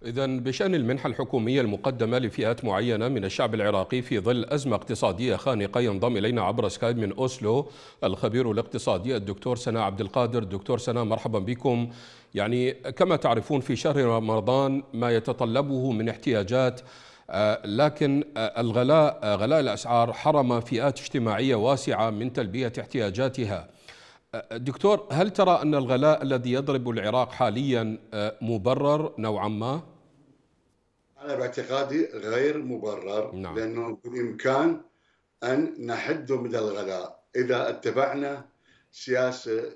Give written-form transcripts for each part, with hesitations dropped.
إذن بشأن المنحة الحكومية المقدمة لفئات معينة من الشعب العراقي في ظل أزمة اقتصادية خانقة، ينضم إلينا عبر سكايب من أوسلو الخبير الاقتصادي الدكتور سناء عبد القادر. دكتور سناء، مرحبا بكم. يعني كما تعرفون في شهر رمضان ما يتطلبه من احتياجات، لكن غلاء الأسعار حرم فئات اجتماعية واسعة من تلبية احتياجاتها. دكتور، هل ترى أن الغلاء الذي يضرب العراق حاليا مبرر نوعا ما؟ أنا باعتقادي غير مبرر، نعم. لأنه بالإمكان أن نحد من الغلاء إذا اتبعنا سياسة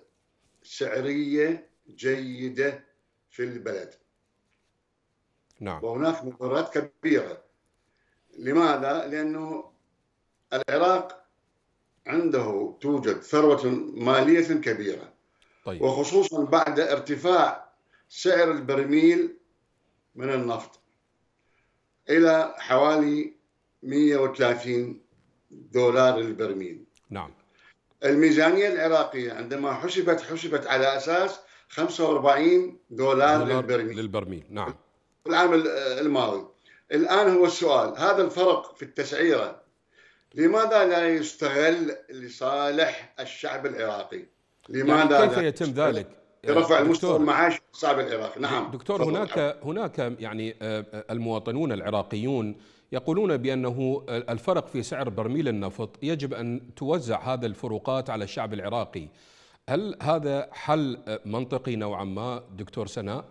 سعرية جيدة في البلد. نعم. وهناك مبررات كبيرة. لماذا؟ لأنه العراق توجد ثروة مالية كبيرة، طيب. وخصوصا بعد ارتفاع سعر البرميل من النفط إلى حوالي 130 دولار للبرميل. نعم. الميزانية العراقية عندما حسبت على أساس 45 دولار للبرميل. نعم. في العام الماضي. الآن هو السؤال، هذا الفرق في التسعيرة لماذا لا يستغل لصالح الشعب العراقي؟ يعني لماذا كيف لا يتم ذلك لرفع مستوى دكتور؟ المعاش الشعب العراقي؟ نعم دكتور، هناك يعني المواطنون العراقيون يقولون بأنه الفرق في سعر برميل النفط يجب أن توزع هذا الفروقات على الشعب العراقي. هل هذا حل منطقي نوعا ما دكتور سناء؟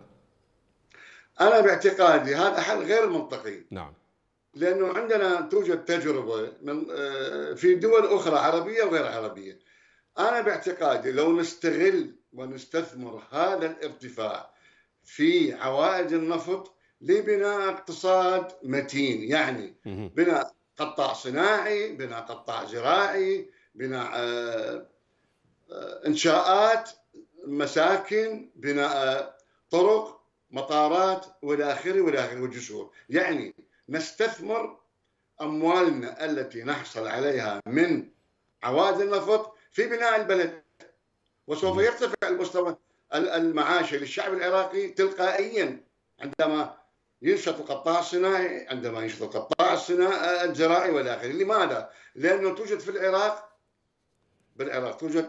أنا باعتقادي هذا حل غير منطقي. نعم. لأنه عندنا توجد تجربة في دول أخرى عربية وغير عربية. أنا باعتقادي لو نستغل ونستثمر هذا الارتفاع في عوائد النفط لبناء اقتصاد متين، يعني بناء قطاع صناعي، بناء قطاع زراعي، بناء إنشاءات مساكن، بناء طرق، مطارات والى اخره والجسور. يعني نستثمر اموالنا التي نحصل عليها من عوائد النفط في بناء البلد، وسوف يرتفع المستوى المعاشي للشعب العراقي تلقائيا عندما ينشط القطاع الصناعي، عندما ينشط القطاع الزراعي والى اخره. لماذا؟ لانه توجد في بالعراق توجد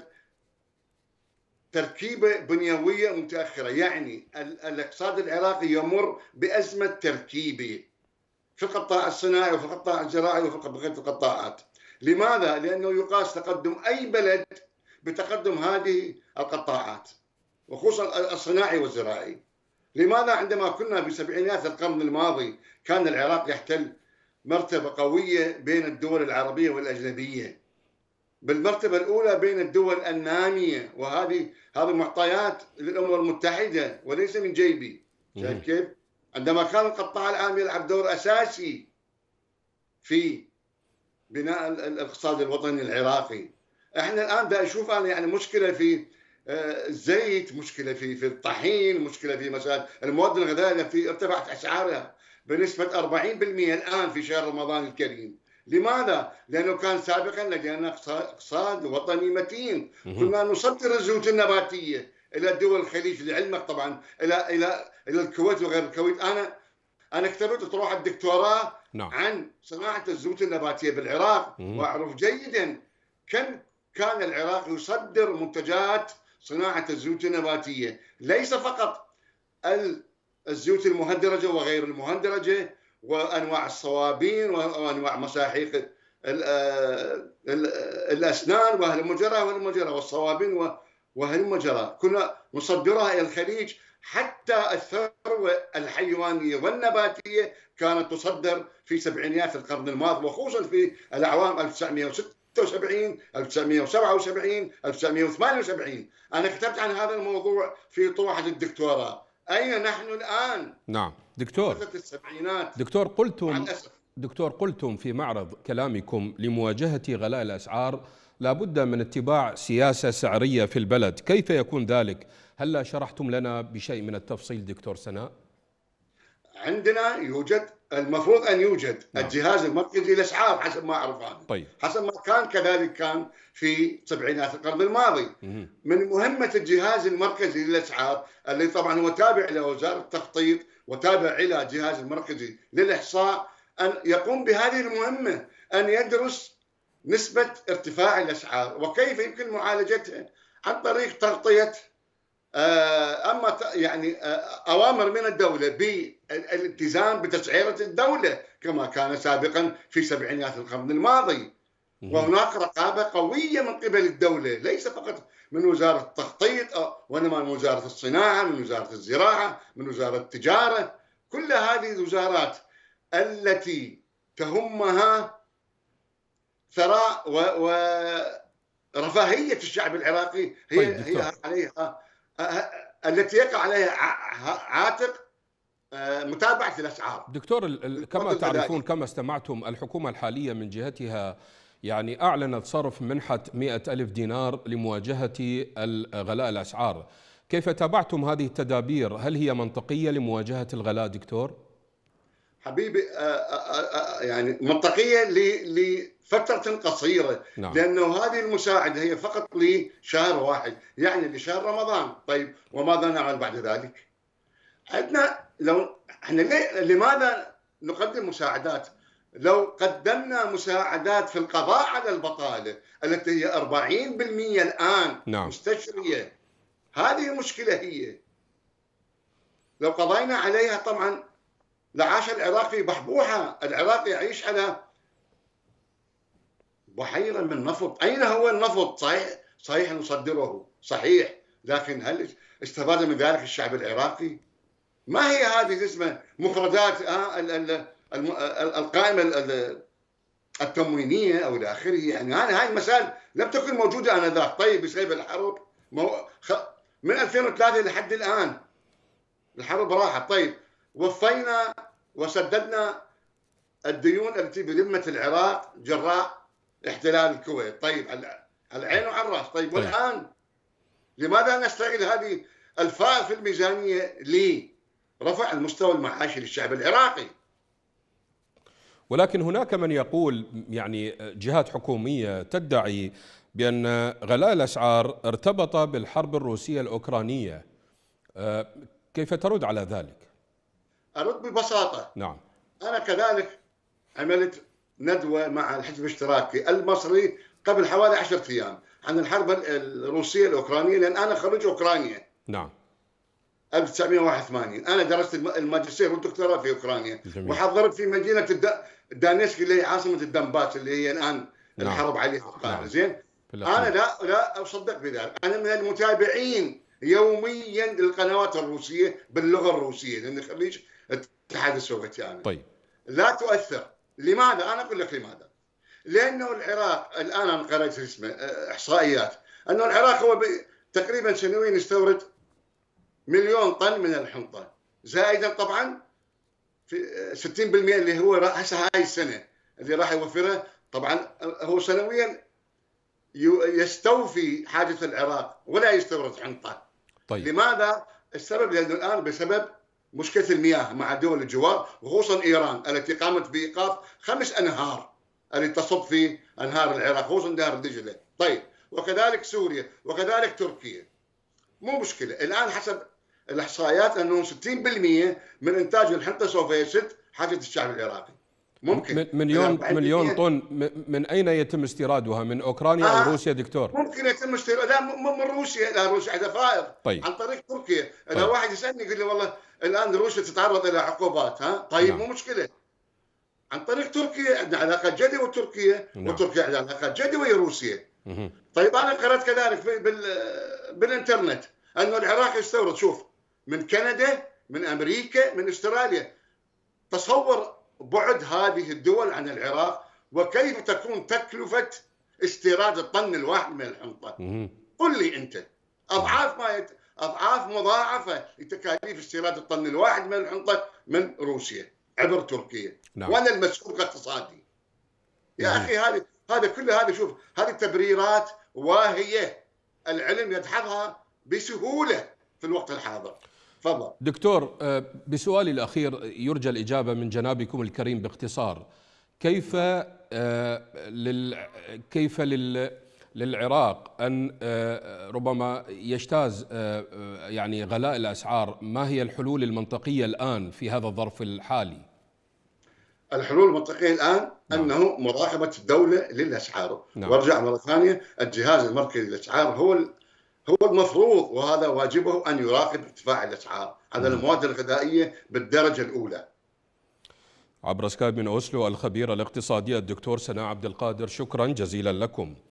تركيبة بنيوية متأخرة. يعني الاقتصاد العراقي يمر بأزمة تركيبة في القطاع الصناعي وفي القطاع الزراعي وفي بقية القطاعات. لماذا؟ لأنه يقاس تقدم أي بلد بتقدم هذه القطاعات، وخصوصا الصناعي والزراعي. لماذا عندما كنا بسبعينات القرن الماضي كان العراق يحتل مرتبة قوية بين الدول العربية والأجنبية، بالمرتبة الأولى بين الدول النامية، وهذه معطيات للأمم المتحدة وليس من جيبي. شايف كيف؟ عندما كان القطاع العام يلعب دور أساسي في بناء الاقتصاد الوطني العراقي. احنا الآن دا أشوف أنا يعني مشكلة في الزيت، مشكلة في الطحين، مشكلة في مثلا المواد الغذائية في ارتفعت أسعارها بنسبة 40% الآن في شهر رمضان الكريم. لماذا؟ لأنه كان سابقا لدينا اقتصاد وطني متين، كنا نصدر الزيوت النباتية إلى دول الخليج. لعلمك طبعا إلى الكويت وغير الكويت. أنا كتبت طروح الدكتوراه عن صناعة الزيوت النباتية بالعراق، وأعرف جيدا كم كان العراق يصدر منتجات صناعة الزيوت النباتية، ليس فقط الزيوت المهدرجة وغير المهدرجة، وأنواع الصوابين وأنواع مساحيق الأسنان وهالمجرى والصوابين وهالمجرى، كنا نصدرها إلى الخليج. حتى الثروة الحيوانية والنباتية كانت تصدر في سبعينيات القرن الماضي، وخصوصا في الأعوام 1976 1977 1978. أنا كتبت عن هذا الموضوع في طروحة الدكتوراه. أين نحن الآن؟ نعم السبعينات. دكتور، قلتم في معرض كلامكم لمواجهة غلاء الأسعار لابد من اتباع سياسة سعرية في البلد. كيف يكون ذلك؟ هل شرحتم لنا بشيء من التفصيل دكتور سناء؟ عندنا يوجد المفروض ان يوجد نعم. الجهاز المركزي للاسعار حسب ما اعرف انا. طيب. حسب ما كان كذلك كان في سبعينات القرن الماضي. من مهمه الجهاز المركزي للاسعار اللي طبعا هو تابع لوزاره التخطيط وتابع الى الجهاز المركزي للاحصاء ان يقوم بهذه المهمه، ان يدرس نسبه ارتفاع الاسعار وكيف يمكن معالجتها عن طريق تغطيه اما يعني اوامر من الدوله بالالتزام بتسعيره الدوله كما كان سابقا في سبعينات القرن الماضي. وهناك رقابه قويه من قبل الدوله، ليس فقط من وزاره التخطيط وانما من وزاره الصناعه، من وزاره الزراعه، من وزاره التجاره. كل هذه الوزارات التي تهمها ثراء ورفاهيه الشعب العراقي هي عليها التي يقع عليها عاتق متابعة الأسعار. دكتور، كما تعرفون كما استمعتم، الحكومة الحالية من جهتها يعني أعلنت صرف منحة 100,000 دينار لمواجهة غلاء الأسعار. كيف تابعتم هذه التدابير؟ هل هي منطقية لمواجهة الغلاء دكتور؟ حبيبي يعني منطقية لفترة قصيرة. نعم. لأنه هذه المساعدة هي فقط لشهر واحد، يعني لشهر رمضان. طيب وماذا نعمل بعد ذلك؟ عندنا لو احنا لماذا نقدم مساعدات؟ لو قدمنا مساعدات في القضاء على البطالة التي هي 40% الآن. نعم. مستشرية، هذه المشكلة هي لو قضينا عليها طبعا لعاش العراق في بحبوحة. العراق يعيش على بحيرة من نفط. أين هو النفط؟ صحيح نصدره، صحيح، لكن هل استفاد من ذلك الشعب العراقي؟ ما هي هذه اسمها مفردات القائمة التموينية أو إلى آخره؟ يعني هاي المسائل لم تكن موجودة آنذاك. طيب بسبب الحرب من 2003 لحد الآن الحرب راحت. طيب وفينا وسددنا الديون التي بذمة العراق جراء احتلال الكويت. طيب على العين وعلى الراس. طيب والآن لماذا نستغل هذه الفائض في الميزانية لرفع المستوى المعاشي للشعب العراقي؟ ولكن هناك من يقول، يعني جهات حكومية تدعي بأن غلاء الأسعار ارتبط بالحرب الروسية الأوكرانية. كيف ترد على ذلك؟ أرد ببساطة. نعم. أنا كذلك عملت ندوة مع الحزب الاشتراكي المصري قبل حوالي 10 أيام عن الحرب الروسية الأوكرانية، لأن أنا خريج أوكرانيا. نعم. 1981 أنا درست الماجستير والدكتوراه في أوكرانيا. جميل. وحضرت في مدينة دانيسك اللي هي عاصمة الدنباس اللي هي الآن نعم. الحرب عليها القائمة. نعم. زين. أنا لا أصدق بذلك. أنا من المتابعين يوميا للقنوات الروسية باللغة الروسية لأني خريج الاتحاد السوفيتي أنا. طيب. لا تؤثر. لماذا؟ أنا أقول لك لماذا. لأنه العراق الآن أنا قرأت اسمه إحصائيات أنه العراق هو تقريبا سنويا يستورد 1,000,000 طن من الحنطة، زائدا طبعا في 60% اللي هو هسه هاي السنة اللي راح يوفرها. طبعا هو سنويا يستوفي حاجة العراق ولا يستورد حنطة. طيب. لماذا؟ السبب لأنه الآن بسبب مشكلة المياه مع دول الجوار وخصوصا إيران التي قامت بإيقاف 5 أنهار التي تصب في أنهار العراق خصوصا نهر دجلة. طيب وكذلك سوريا وكذلك تركيا. مو مشكلة. الآن حسب الإحصائيات أنه 60% من إنتاج الحنطة سوف يسد حاجة الشعب العراقي. ممكن مليون طن. من أين يتم استيرادها؟ من أوكرانيا أو روسيا دكتور؟ ممكن يتم استيراد لا من روسيا. لا روسيا عندها فائض. طيب. عن طريق تركيا. إذا واحد يسألني يقول لي والله الآن روسيا تتعرض إلى عقوبات. طيب نعم. مو مشكلة. عن طريق تركيا عندنا علاقة جدية وتركيا. نعم. وتركيا عندها علاقة جدية ويا روسيا. طيب أنا قرأت كذلك بالإنترنت أنه العراق يستورد شوف من كندا، من أمريكا، من أستراليا. تصور بعد هذه الدول عن العراق وكيف تكون تكلفة استيراد الطن الواحد من الحنطة. قل لي أنت أضعاف مضاعفة لتكاليف استيراد الطن الواحد من الحنطة من روسيا عبر تركيا. نعم. وأنا المسؤول الاقتصادي. يا أخي هذا كل هذا شوف هذه تبريرات واهية العلم يدحضها بسهولة في الوقت الحاضر. تفضل دكتور، بسؤالي الأخير يرجى الإجابة من جنابكم الكريم باختصار. كيف كيف للعراق أن ربما يجتاز يعني غلاء الأسعار؟ ما هي الحلول المنطقية الآن في هذا الظرف الحالي؟ الحلول المنطقية الآن نعم. أنه مراقبة الدولة للأسعار. نعم. وارجع مرة ثانية، الجهاز المركزي للأسعار هو المفروض وهذا واجبه أن يراقب ارتفاع الأسعار على المواد الغذائية بالدرجة الأولى. عبر سكايب من أوسلو الخبيرة الاقتصادية الدكتور سناء عبد القادر، شكرا جزيلا لكم.